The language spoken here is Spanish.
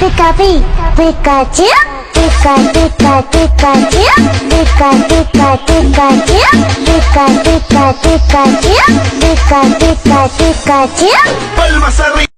Pica, Pikachu, pica, pica, Pikachu, pica, pica, Pikachu, pica, pica, Pikachu, pica, pica, Pikachu. Palmas arriba.